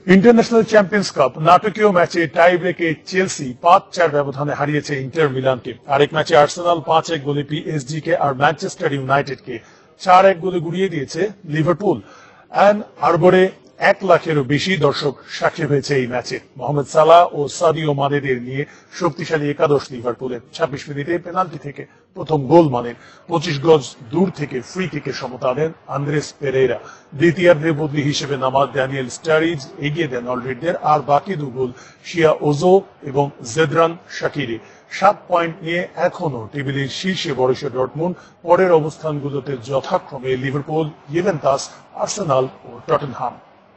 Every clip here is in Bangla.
ইন্টারন্যাশনাল চ্যাম্পিয়ন্স কাপ নাটকীয় ম্যাচে টাই ব্রেকে চেলসি ৫-৪ ব্যবধানে হারিয়েছে ইন্টার মিলানকে। আরেক ম্যাচে আর্সেনাল ৫-১ গোলে পিএসজি কে আর ম্যানচেস্টার ইউনাইটেডকে ৪-১ গোলে গুড়িয়ে দিয়েছে লিভারপুল। অ্যান আরবরে ১ লাখেরও বেশি দর্শক সাক্ষী হয়েছে এই ম্যাচে। মোহাম্মদ সালাহ ও সাদিও মানেদের নিয়ে শক্তিশালী একাদশ লিভারপুলের। ২৬ মিনিটে পেনাল্টি থেকে প্রথম গোল মানেন। ২৫ গজ দূর থেকে ফ্রি কিকে সমতা আনেন আন্দ্রেস পেরেরা। দ্বিতীয়ার্ধে বদলি হিসেবে নামা ড্যানিয়েল স্টারিজ এগিয়ে দেন অলরেডদের। আর বাকি দু গোল শিয়া ওজো এবং জেদ্রান শাকিরি। ৭ পয়েন্ট নিয়ে এখনো টেবিলের শীর্ষে বরুসিয়া ডর্টমুন্ড। পরের অবস্থানগুলোতে যথাক্রমে লিভারপুল, জুভেন্টাস, আর্সেনাল ও টটেনহাম।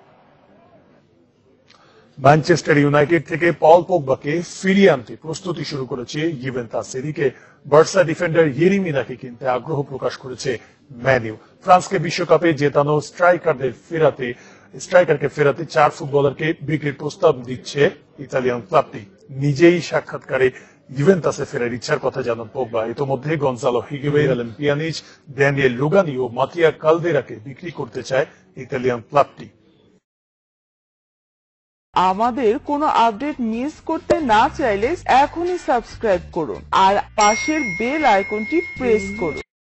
ম্যানচেস্টার ইউনাইটেড থেকে পল পোগবাকে ফিরিয়ে আনতে প্রস্তুতি শুরু করেছে জুভেন্টাস। এদিকে বার্সা ডিফেন্ডার ইয়েরি-মিনাকে কিনতে আগ্রহ প্রকাশ করেছে ম্যান ইউ। ফ্রান্সকে বিশ্বকাপে জেতানো স্ট্রাইকারকে ফেরাতে ৪ ফুটবলারকে বিক্রির প্রস্তাব দিচ্ছে ইতালিয়ান ক্লাবটি। নিজেই সাক্ষাৎকারে জুভেন্টাসে ফেরার ইচ্ছার কথা জানান পোগবা। ইতোমধ্যে Gonzalo Higuain, Pjanic, Daniele Rugani ও মাতিয়া কালদেরাকে বিক্রি করতে চায় ইতালিয়ান ক্লাবটি। আমাদের কোনো আপডেট মিস করতে না চাইলে এখনই সাবস্ক্রাইব করুন আর পাশের বেল আইকনটি প্রেস করুন।